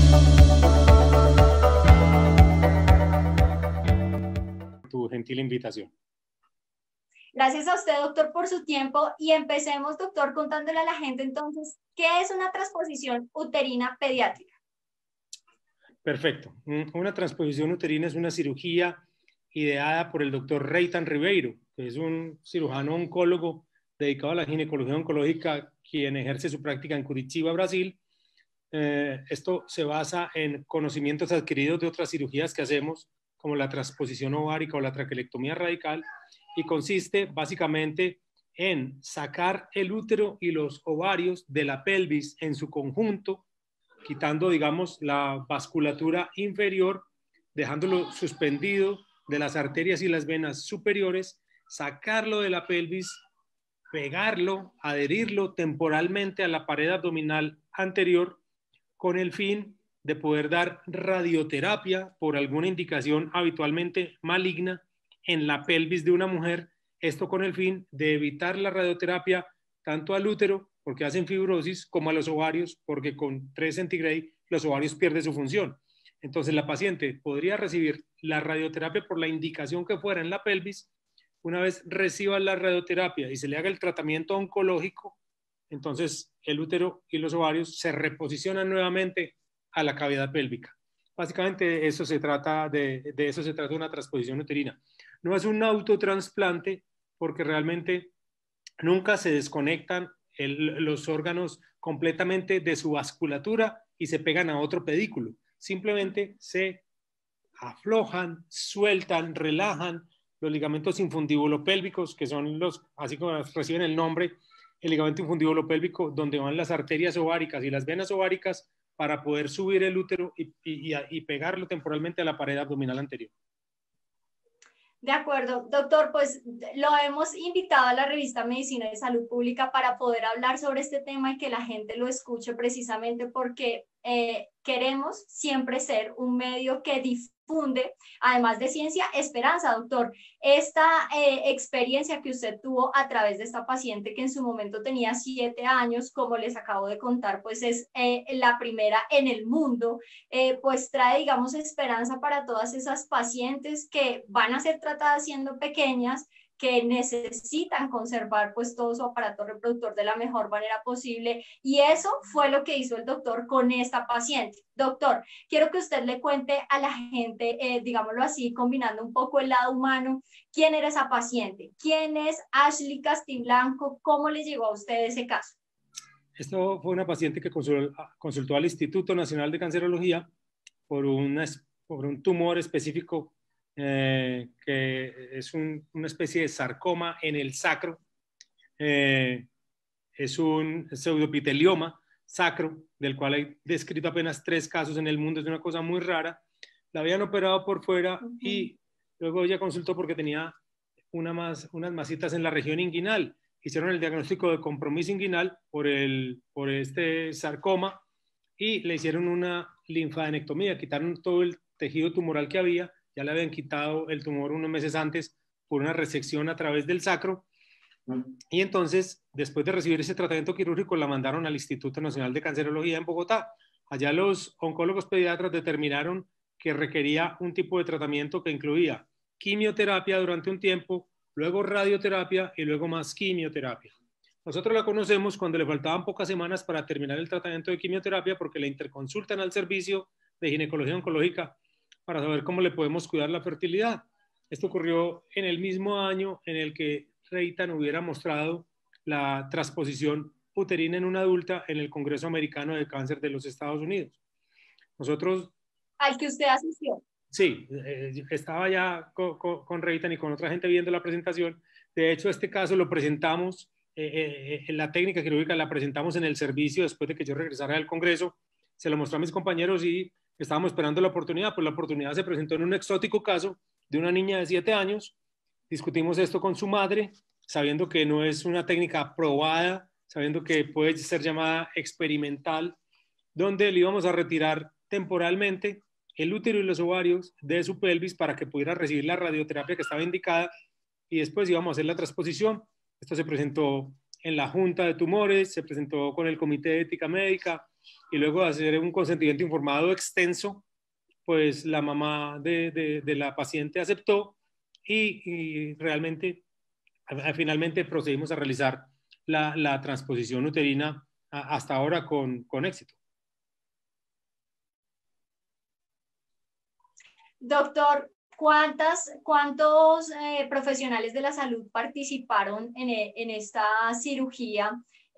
Tu gentil invitación. Gracias a usted, doctor, por su tiempo y empecemos, doctor, contándole a la gente entonces, ¿qué es una transposición uterina pediátrica? Perfecto. Una transposición uterina es una cirugía ideada por el doctor Reitan Ribeiro, que es un cirujano oncólogo dedicado a la ginecología oncológica, quien ejerce su práctica en Curitiba, Brasil. Esto se basa en conocimientos adquiridos de otras cirugías que hacemos, como la transposición ovárica o la traquelectomía radical, y consiste básicamente en sacar el útero y los ovarios de la pelvis en su conjunto, quitando, digamos, la vasculatura inferior, dejándolo suspendido de las arterias y las venas superiores, sacarlo de la pelvis, pegarlo, adherirlo temporalmente a la pared abdominal anterior, con el fin de poder dar radioterapia por alguna indicación habitualmente maligna en la pelvis de una mujer, esto con el fin de evitar la radioterapia tanto al útero, porque hacen fibrosis, como a los ovarios, porque con 3 centigrade los ovarios pierden su función. Entonces la paciente podría recibir la radioterapia por la indicación que fuera en la pelvis. Una vez reciba la radioterapia y se le haga el tratamiento oncológico, entonces el útero y los ovarios se reposicionan nuevamente a la cavidad pélvica. Básicamente eso se trata de eso se trata una transposición uterina. No es un autotransplante porque realmente nunca se desconectan los órganos completamente de su vasculatura y se pegan a otro pedículo. Simplemente se aflojan, sueltan, relajan los ligamentos infundibulopélvicos, que son los, así como reciben el nombre, el ligamento infundibulopélvico, donde van las arterias ováricas y las venas ováricas, para poder subir el útero y pegarlo temporalmente a la pared abdominal anterior. De acuerdo, doctor, pues lo hemos invitado a la revista Medicina y Salud Pública para poder hablar sobre este tema y que la gente lo escuche, precisamente porque queremos siempre ser un medio que difunde, además de ciencia, esperanza, doctor. Esta experiencia que usted tuvo a través de esta paciente que en su momento tenía 7 años, como les acabo de contar, pues es la primera en el mundo, pues trae, digamos, esperanza para todas esas pacientes que van a ser tratadas siendo pequeñas, que necesitan conservar pues todo su aparato reproductor de la mejor manera posible, y eso fue lo que hizo el doctor con esta paciente. Doctor, quiero que usted le cuente a la gente, digámoslo así, combinando un poco el lado humano, quién era esa paciente, quién es Ashley Castiblanco, cómo le llegó a usted ese caso. Esto fue una paciente que consultó al Instituto Nacional de Cancerología por un tumor específico que es una especie de sarcoma en el sacro. Es un pseudoepitelioma sacro, del cual hay descrito apenas 3 casos en el mundo. Es una cosa muy rara. La habían operado por fuera y luego ella consultó porque tenía unas masitas en la región inguinal. Hicieron el diagnóstico de compromiso inguinal por este sarcoma y le hicieron una linfadenectomía, quitaron todo el tejido tumoral que había. Ya le habían quitado el tumor unos meses antes por una resección a través del sacro. Y entonces, después de recibir ese tratamiento quirúrgico, la mandaron al Instituto Nacional de Cancerología en Bogotá. Allá los oncólogos pediatras determinaron que requería un tipo de tratamiento que incluía quimioterapia durante un tiempo, luego radioterapia y luego más quimioterapia. Nosotros la conocemos cuando le faltaban pocas semanas para terminar el tratamiento de quimioterapia, porque le interconsultan al servicio de ginecología oncológica para saber cómo le podemos cuidar la fertilidad. Esto ocurrió en el mismo año en el que Reitan hubiera mostrado la transposición uterina en una adulta en el Congreso Americano de Cáncer de los Estados Unidos. Nosotros... ¿Al que usted asistió? Sí, estaba ya con Reitan y con otra gente viendo la presentación. De hecho, este caso lo presentamos, la técnica quirúrgica la presentamos en el servicio después de que yo regresara del Congreso. Se lo mostré a mis compañeros y estábamos esperando la oportunidad. Pues la oportunidad se presentó en un exótico caso de una niña de 7 años. Discutimos esto con su madre, sabiendo que no es una técnica probada, sabiendo que puede ser llamada experimental, donde le íbamos a retirar temporalmente el útero y los ovarios de su pelvis para que pudiera recibir la radioterapia que estaba indicada, y después íbamos a hacer la transposición. Esto se presentó en la Junta de Tumores, se presentó con el Comité de Ética Médica, y luego de hacer un consentimiento informado extenso, pues la mamá de la paciente aceptó y realmente finalmente procedimos a realizar la transposición uterina hasta ahora con éxito. Doctor, ¿cuántos profesionales de la salud participaron en esta cirugía?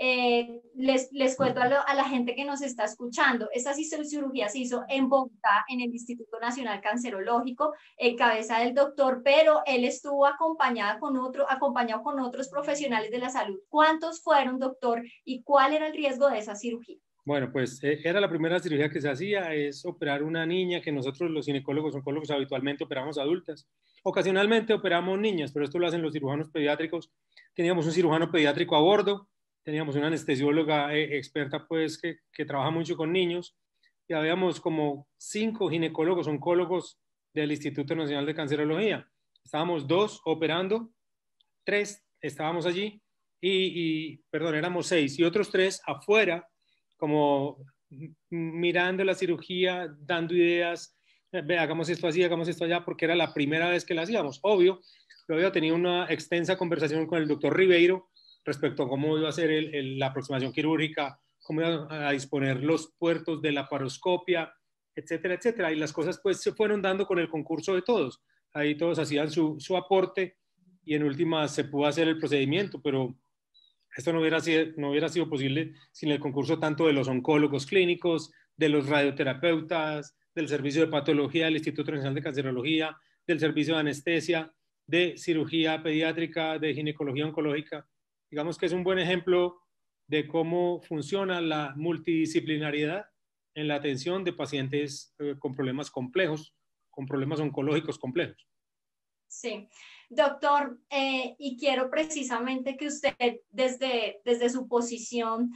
Les cuento a la gente que nos está escuchando, esta cirugía se hizo en Bogotá, en el Instituto Nacional Cancerológico, en cabeza del doctor, pero él estuvo acompañado con otros profesionales de la salud. ¿Cuántos fueron, doctor, y cuál era el riesgo de esa cirugía? Bueno, pues era la primera cirugía que se hacía, es operar una niña, que nosotros los ginecólogos, oncólogos habitualmente operamos adultas. Ocasionalmente operamos niñas, pero esto lo hacen los cirujanos pediátricos. Teníamos un cirujano pediátrico a bordo, teníamos una anestesióloga experta pues que trabaja mucho con niños, y habíamos como 5 ginecólogos, oncólogos del Instituto Nacional de Cancerología. Estábamos 2 operando, 3 estábamos allí, perdón, éramos 6, y otros 3 afuera, como mirando la cirugía, dando ideas, hagamos esto así, hagamos esto allá, porque era la primera vez que la hacíamos. Obvio, yo había tenido una extensa conversación con el doctor Ribeiro respecto a cómo iba a ser la aproximación quirúrgica, cómo iba a disponer los puertos de la paroscopia, etcétera, etcétera. Y las cosas pues se fueron dando con el concurso de todos. Ahí todos hacían su aporte y en última se pudo hacer el procedimiento, pero esto no hubiera sido posible sin el concurso tanto de los oncólogos clínicos, de los radioterapeutas, del servicio de patología del Instituto Nacional de Cancerología, del servicio de anestesia, de cirugía pediátrica, de ginecología oncológica. Digamos que es un buen ejemplo de cómo funciona la multidisciplinariedad en la atención de pacientes con problemas complejos, con problemas oncológicos complejos. Sí. Doctor, y quiero precisamente que usted desde su posición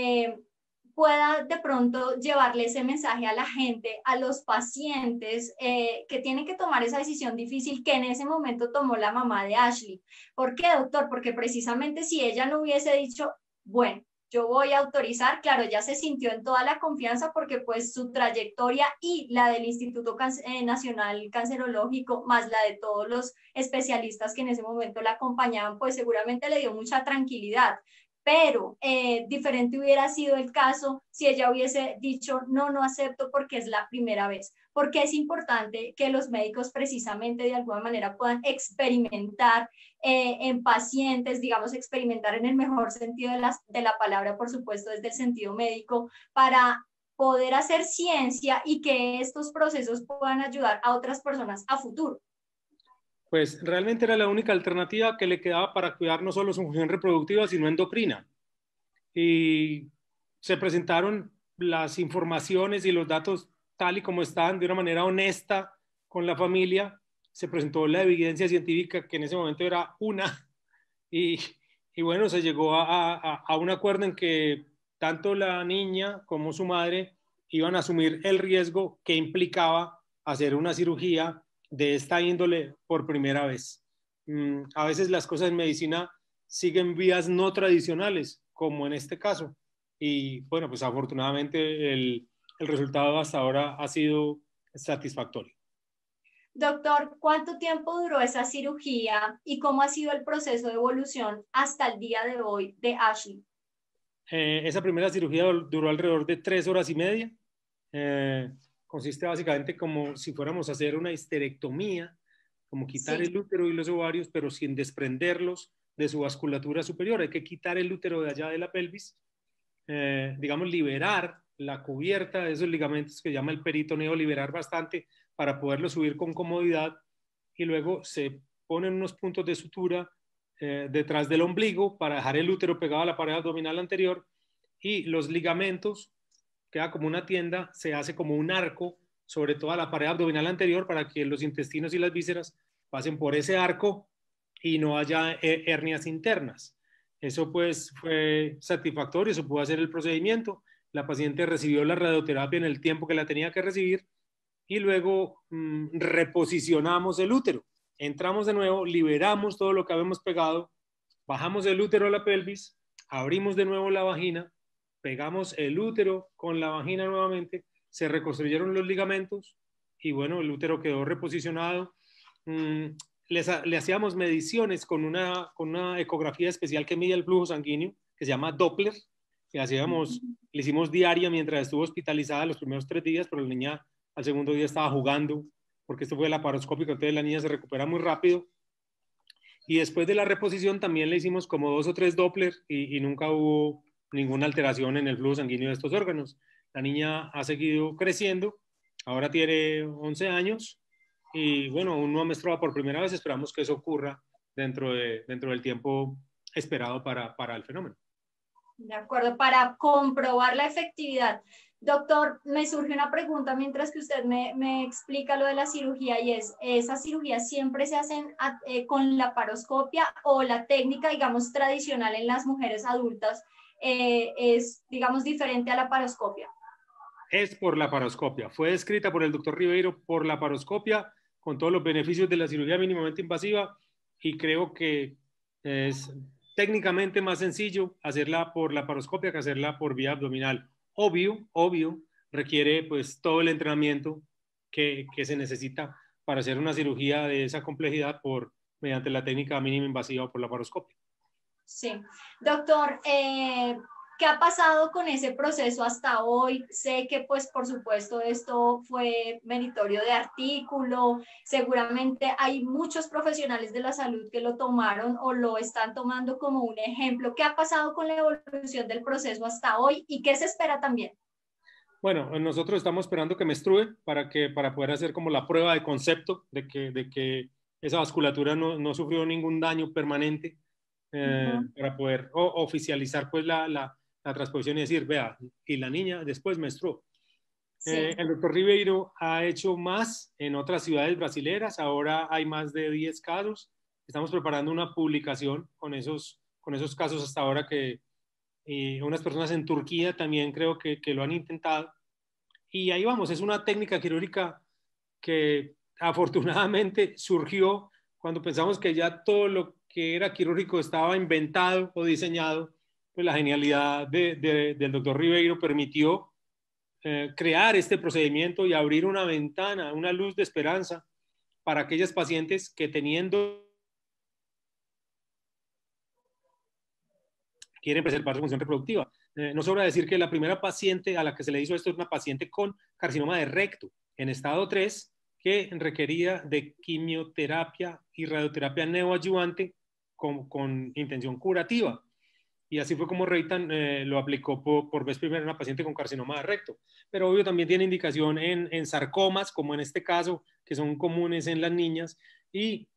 pueda de pronto llevarle ese mensaje a la gente, a los pacientes que tienen que tomar esa decisión difícil que en ese momento tomó la mamá de Ashley. ¿Por qué, doctor? Porque precisamente si ella no hubiese dicho, bueno, yo voy a autorizar, claro, ya se sintió en toda la confianza porque pues su trayectoria y la del Instituto Nacional Cancerológico, más la de todos los especialistas que en ese momento la acompañaban, pues seguramente le dio mucha tranquilidad. Pero diferente hubiera sido el caso si ella hubiese dicho, no, no acepto porque es la primera vez. Porque es importante que los médicos precisamente de alguna manera puedan experimentar en pacientes, digamos, experimentar en el mejor sentido de la palabra, por supuesto, desde el sentido médico, para poder hacer ciencia y que estos procesos puedan ayudar a otras personas a futuro. Pues realmente era la única alternativa que le quedaba para cuidar no solo su función reproductiva, sino endocrina. Y se presentaron las informaciones y los datos tal y como estaban de una manera honesta con la familia. Se presentó la evidencia científica que en ese momento era una y bueno, se llegó a un acuerdo en que tanto la niña como su madre iban a asumir el riesgo que implicaba hacer una cirugía de esta índole por primera vez. A veces las cosas en medicina siguen vías no tradicionales, como en este caso. Y bueno, pues afortunadamente el resultado hasta ahora ha sido satisfactorio. Doctor, ¿cuánto tiempo duró esa cirugía y cómo ha sido el proceso de evolución hasta el día de hoy de Ashley? Esa primera cirugía duró alrededor de 3 horas y media. Consiste básicamente como si fuéramos a hacer una histerectomía, como quitar el útero y los ovarios, pero sin desprenderlos de su vasculatura superior. Hay que quitar el útero de allá de la pelvis, digamos, liberar la cubierta de esos ligamentos que llama el peritoneo, liberar bastante para poderlo subir con comodidad, y luego se ponen unos puntos de sutura detrás del ombligo para dejar el útero pegado a la pared abdominal anterior, y los ligamentos, queda como una tienda, se hace como un arco sobre toda la pared abdominal anterior para que los intestinos y las vísceras pasen por ese arco y no haya hernias internas. Eso pues fue satisfactorio, se pudo hacer el procedimiento, la paciente recibió la radioterapia en el tiempo que la tenía que recibir y luego reposicionamos el útero. Entramos de nuevo, liberamos todo lo que habíamos pegado, bajamos el útero a la pelvis, abrimos de nuevo la vagina pegamos el útero con la vagina nuevamente, se reconstruyeron los ligamentos y bueno, el útero quedó reposicionado. Le hacíamos mediciones con una ecografía especial que mide el flujo sanguíneo, que se llama Doppler, que le hicimos diaria mientras estuvo hospitalizada los primeros 3 días, pero la niña al segundo día estaba jugando, porque esto fue laparoscópico, entonces la niña se recupera muy rápido. Y después de la reposición también le hicimos como 2 o 3 Doppler y nunca hubo ninguna alteración en el flujo sanguíneo de estos órganos. La niña ha seguido creciendo, ahora tiene 11 años y bueno, aún no ha menstruado por primera vez, esperamos que eso ocurra dentro del tiempo esperado para el fenómeno. De acuerdo, para comprobar la efectividad. Doctor, me surge una pregunta mientras que usted me explica lo de la cirugía y ¿esa cirugía siempre se hacen con la laparoscopia o la técnica, digamos, tradicional en las mujeres adultas es, digamos, diferente a la laparoscopia? Es por la laparoscopia. Fue descrita por el doctor Ribeiro por la laparoscopia con todos los beneficios de la cirugía mínimamente invasiva y creo que es técnicamente más sencillo hacerla por la laparoscopia que hacerla por vía abdominal. Obvio, requiere pues todo el entrenamiento que se necesita para hacer una cirugía de esa complejidad mediante la técnica mínima invasiva o por la laparoscopia. Sí. Doctor, ¿qué ha pasado con ese proceso hasta hoy? Sé que, pues, por supuesto, esto fue meritorio de artículo. Seguramente hay muchos profesionales de la salud que lo tomaron o lo están tomando como un ejemplo. ¿Qué ha pasado con la evolución del proceso hasta hoy y qué se espera también? Bueno, nosotros estamos esperando que menstrue para poder hacer como la prueba de concepto de que esa vasculatura no sufrió ningún daño permanente. Para poder oficializar pues la transposición y decir, vea, y la niña después menstruó. Sí. El doctor Ribeiro ha hecho más en otras ciudades brasileras, ahora hay más de 10 casos, estamos preparando una publicación con esos casos hasta ahora y unas personas en Turquía también creo que lo han intentado, y ahí vamos, es una técnica quirúrgica que afortunadamente surgió cuando pensamos que ya todo lo que era quirúrgico estaba inventado o diseñado, pues la genialidad del doctor Ribeiro permitió crear este procedimiento y abrir una ventana, una luz de esperanza para aquellas pacientes que quieren preservar su función reproductiva. No sobra decir que la primera paciente a la que se le hizo esto es una paciente con carcinoma de recto en estado 3 que requería de quimioterapia y radioterapia neoadyuvante con intención curativa. Y así fue como Reitan lo aplicó por vez primera en una paciente con carcinoma de recto. Pero obvio también tiene indicación en sarcomas, como en este caso, que son comunes en las niñas. Y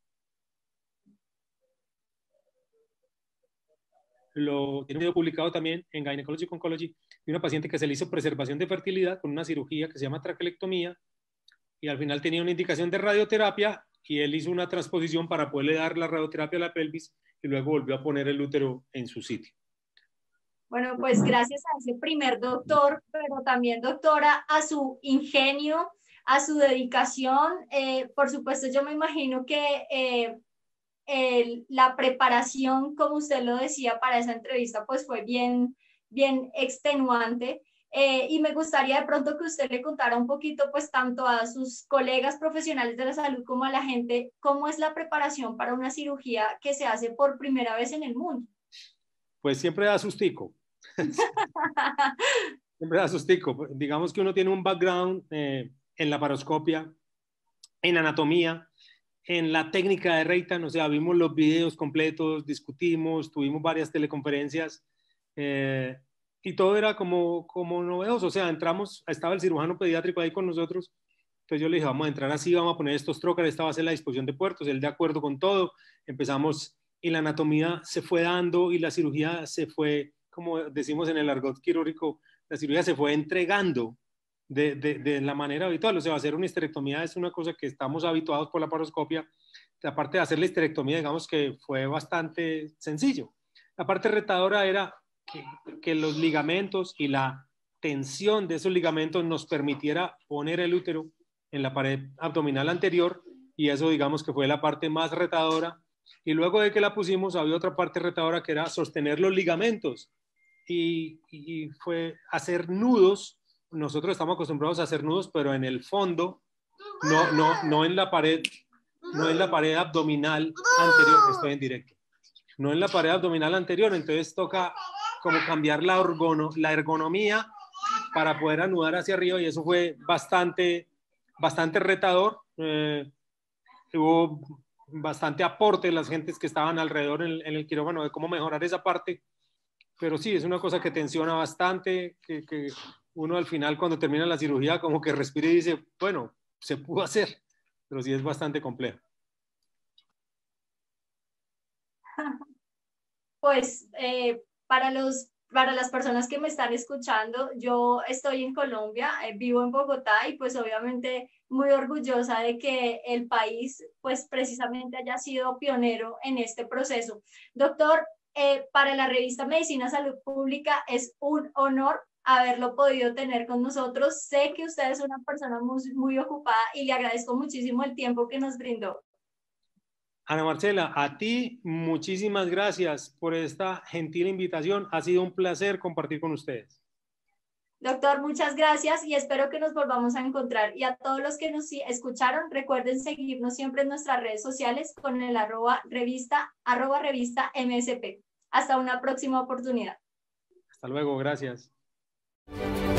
lo tiene publicado también en Gynecologic Oncology de una paciente que se le hizo preservación de fertilidad con una cirugía que se llama traquelectomía y al final tenía una indicación de radioterapia y él hizo una transposición para poderle dar la radioterapia a la pelvis y luego volvió a poner el útero en su sitio. Bueno, pues gracias a ese primer doctor, pero también doctora, a su ingenio, a su dedicación. Por supuesto, yo me imagino que la preparación, como usted lo decía, para esa entrevista, pues fue bien extenuante. Y me gustaría de pronto que usted le contara un poquito, pues tanto a sus colegas profesionales de la salud como a la gente, cómo es la preparación para una cirugía que se hace por primera vez en el mundo. Pues siempre da sustico. Siempre da sustico. Digamos que uno tiene un background en la laparoscopia, en anatomía, en la técnica de Reitan, o sea, vimos los videos completos, discutimos, tuvimos varias teleconferencias y todo era como novedoso, o sea, estaba el cirujano pediátrico ahí con nosotros, entonces yo le dije, vamos a entrar así, vamos a poner estos trocas, esta va a ser la disposición de puertos, él de acuerdo con todo, empezamos y la anatomía se fue dando y la cirugía se fue, como decimos en el argot quirúrgico, la cirugía se fue entregando de la manera habitual. O sea, hacer una histerectomía es una cosa que estamos habituados por la laparoscopia. Aparte de hacer la histerectomía, digamos que fue bastante sencillo. La parte retadora era que los ligamentos y la tensión de esos ligamentos nos permitiera poner el útero en la pared abdominal anterior y eso digamos que fue la parte más retadora. Y luego de que la pusimos había otra parte retadora que era sostener los ligamentos y fue hacer nudos. Nosotros estamos acostumbrados a hacer nudos, pero en el fondo, no en la pared, no en la pared abdominal anterior, estoy en directo, no en la pared abdominal anterior, entonces toca como cambiar la ergonomía para poder anudar hacia arriba, y eso fue bastante retador. Hubo bastante aporte de las gentes que estaban alrededor en el quirófano de cómo mejorar esa parte, pero sí, es una cosa que tensiona bastante, que uno al final cuando termina la cirugía como que respira y dice, bueno, se pudo hacer, pero sí es bastante complejo. Pues para las personas que me están escuchando, yo estoy en Colombia, vivo en Bogotá y pues obviamente muy orgullosa de que el país pues precisamente haya sido pionero en este proceso. Doctor, para la revista Medicina Salud Pública es un honor haberlo podido tener con nosotros. Sé que usted es una persona muy ocupada y le agradezco muchísimo el tiempo que nos brindó. Ana Marcela, a ti muchísimas gracias por esta gentil invitación. Ha sido un placer compartir con ustedes. Doctor, muchas gracias y espero que nos volvamos a encontrar. Y a todos los que nos escucharon, recuerden seguirnos siempre en nuestras redes sociales con el @revista MSP. Hasta una próxima oportunidad. Hasta luego, gracias.